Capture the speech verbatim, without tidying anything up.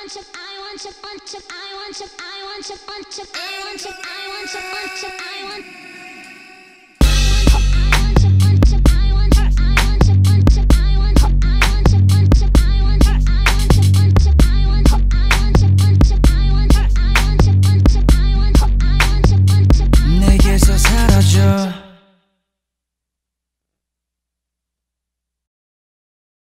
want you, I want you, want you, I want you, I want you, want you, I want you, I want you, want you, I want.